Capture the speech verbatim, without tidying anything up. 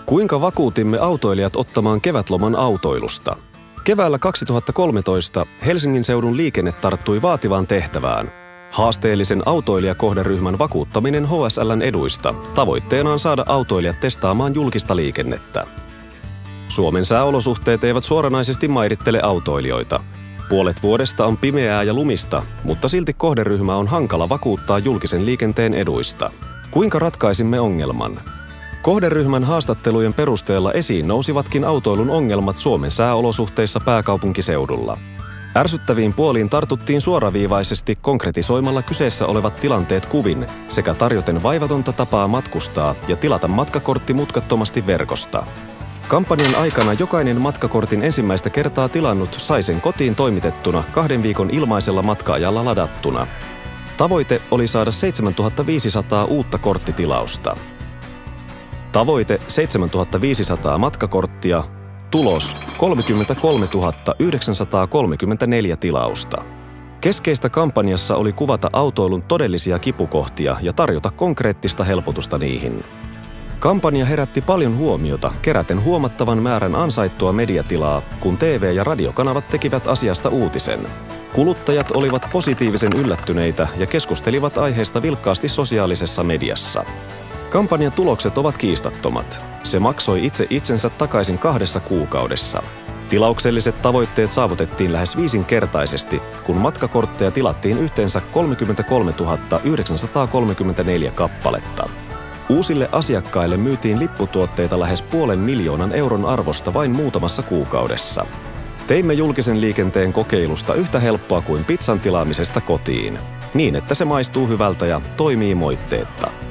Kuinka vakuutimme autoilijat ottamaan kevätloman autoilusta? Keväällä kaksituhattakolmetoista Helsingin seudun liikenne tarttui vaativaan tehtävään. Haasteellisen autoilijakohderyhmän vakuuttaminen H S L:n eduista, tavoitteenaan saada autoilijat testaamaan julkista liikennettä. Suomen sääolosuhteet eivät suoranaisesti mairittele autoilijoita. Puolet vuodesta on pimeää ja lumista, mutta silti kohderyhmä on hankala vakuuttaa julkisen liikenteen eduista. Kuinka ratkaisimme ongelman? Kohderyhmän haastattelujen perusteella esiin nousivatkin autoilun ongelmat Suomen sääolosuhteissa pääkaupunkiseudulla. Ärsyttäviin puoliin tartuttiin suoraviivaisesti konkretisoimalla kyseessä olevat tilanteet kuvin sekä tarjoten vaivatonta tapaa matkustaa ja tilata matkakortti mutkattomasti verkosta. Kampanjan aikana jokainen matkakortin ensimmäistä kertaa tilannut sai sen kotiin toimitettuna kahden viikon ilmaisella matka-ajalla ladattuna. Tavoite oli saada seitsemäntuhatta viisisataa uutta korttitilausta. Tavoite seitsemäntuhatta viisisataa matkakorttia, tulos kolmekymmentäkolmetuhatta yhdeksänsataakolmekymmentäneljä tilausta. Keskeistä kampanjassa oli kuvata autoilun todellisia kipukohtia ja tarjota konkreettista helpotusta niihin. Kampanja herätti paljon huomiota, keräten huomattavan määrän ansaittua mediatilaa, kun T V- ja radiokanavat tekivät asiasta uutisen. Kuluttajat olivat positiivisen yllättyneitä ja keskustelivat aiheesta vilkkaasti sosiaalisessa mediassa. Kampanjan tulokset ovat kiistattomat. Se maksoi itse itsensä takaisin kahdessa kuukaudessa. Tilaukselliset tavoitteet saavutettiin lähes viisinkertaisesti, kun matkakortteja tilattiin yhteensä kolmekymmentäkolmetuhatta yhdeksänsataakolmekymmentäneljä kappaletta. Uusille asiakkaille myytiin lipputuotteita lähes puolen miljoonan euron arvosta vain muutamassa kuukaudessa. Teimme julkisen liikenteen kokeilusta yhtä helppoa kuin pizzan tilaamisesta kotiin, niin että se maistuu hyvältä ja toimii moitteetta.